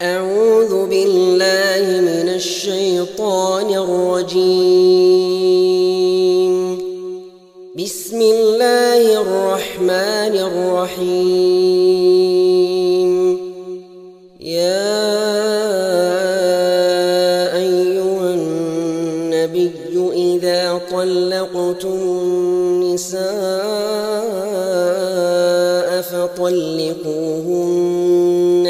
أعوذ بالله من الشيطان الرجيم. بسم الله الرحمن الرحيم. يا أيها النبي إذا طلقتم النساء فطلقوهن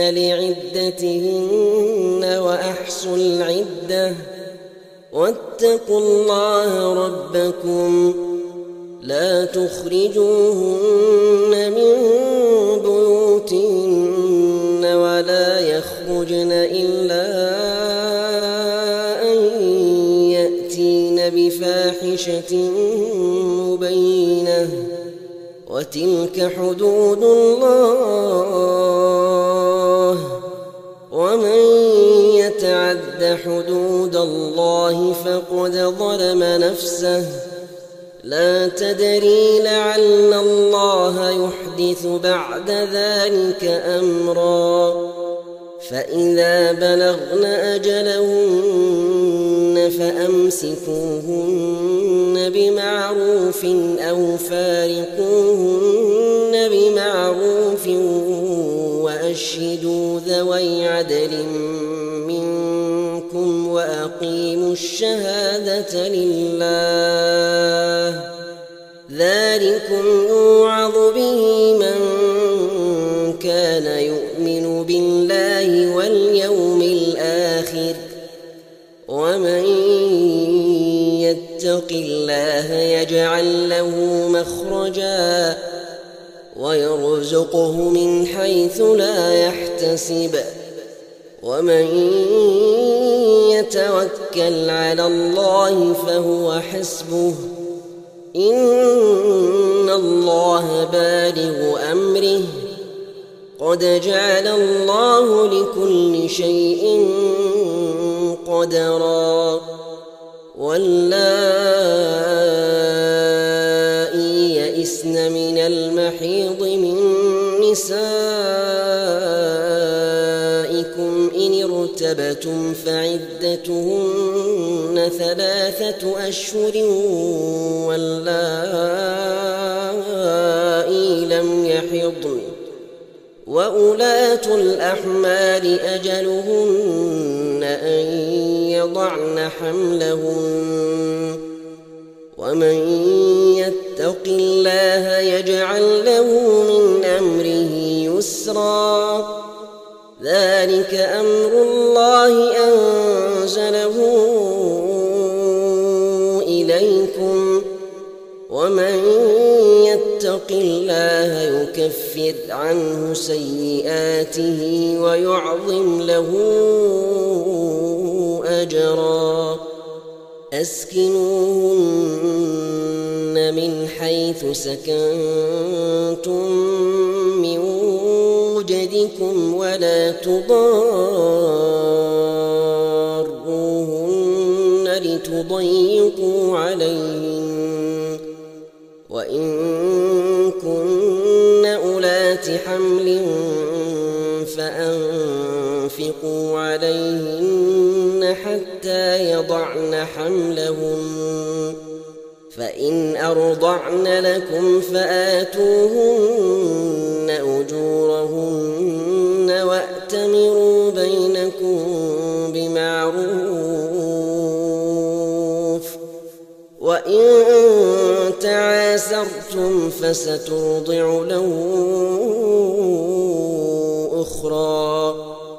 لعدتهن وأحصوا العدة واتقوا الله ربكم لا تخرجوهن من بيوتهن ولا يخرجن إلا أن يأتين بفاحشة مبينة وتلك حدود الله ومن يتعد حدود الله فقد ظلم نفسه لا تدري لعل الله يحدث بعد ذلك أمرا فإذا بلغن أجلهن فأمسكوهن بمعروف أو فارقوهن بمعروف وأشهدوا ذوي عدل منكم وأقيموا الشهادة لله ذلكم يوعظ به من كان يؤمن بالله واليوم الآخر ومن يتق الله يجعل له مخرجا ويرزقه من حيث لا يحتسب ومن يتوكل على الله فهو حسبه إن الله بالغ أمره قد جعل الله لكل شيء قدرا واللائي يئسن من المحيض من نسائكم إن ارتبتم فعدتهن 3 أشهر واللائي لم يحضن وأولاة الأحمال أجلهن أن يضعن حملهن ومن يتق الله يجعل له من أمره يسرا ذلك أمر الله أنزله إليكم ومن يتق الله يكفر عنه سيئاته ويعظم له أجرا أسكنوهن من حيث سكنتم من وجدكم ولا تضاروهن لتضيقوا عليهن وإن كن أولات حمل فأنفقوا عليهن حتى يضعن حملهن فإن أرضعن لكم فآتوهن أجورهن وأتمروا بينكم بمعروف وإن تعاسرتم فسترضع له أخرى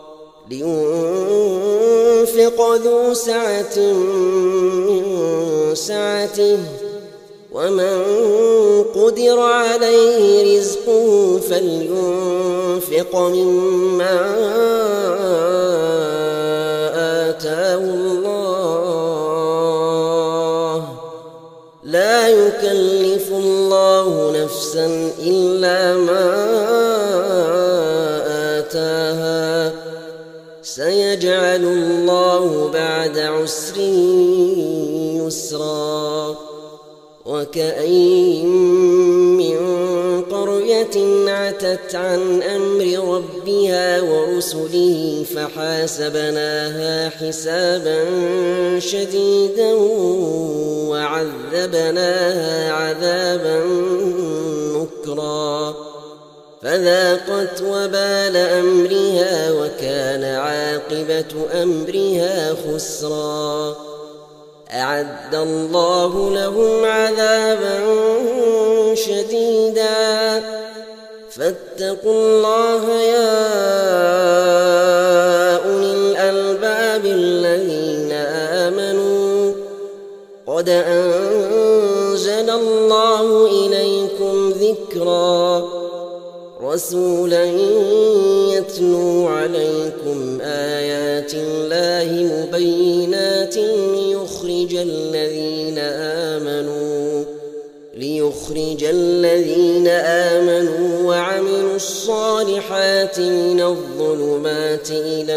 لينفق ذو سعة من سعته ومن قدر عليه رزقه فلينفق مما آتاه الله لا يكلف الله نفسا إلا ما آتاها سيجعل الله بعد عسر يسرا وكأين من قرية قرية عتت عن أمر ربها ورسله فحاسبناها حسابا شديدا وعذبناها عذابا نكرا فذاقت وبال أمرها وكان عاقبة أمرها خسرا أعد الله لهم عذابا شديدا فاتقوا الله يا أولي الألباب الذين آمنوا قد أنزل الله إليكم ذكرا رسولا يتلو عليكم آيات الله مبينات ليخرج الذين آمنوا وعملوا الصالحات من الظلمات إلى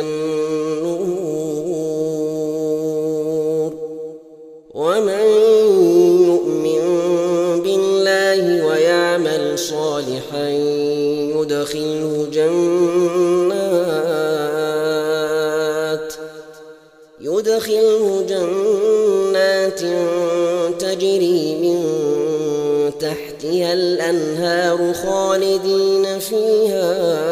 النور ومن يؤمن بالله ويعمل صالحا يدخله جنات تجري من تحتها الأنهار خالدين فيها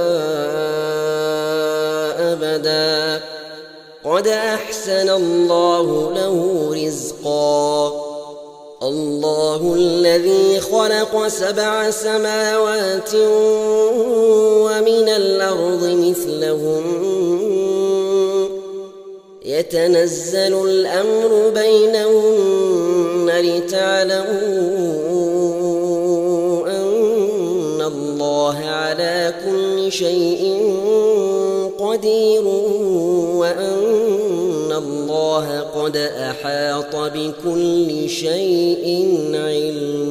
أبدا قد أحسن الله له رزقا الله الذي خلق 7 سماوات ومن الأرض مثلهم يتنزل الأمر بينهن لتعلموا أن الله على كل شيء قدير وأن الله قد أحاط بكل شيء علما.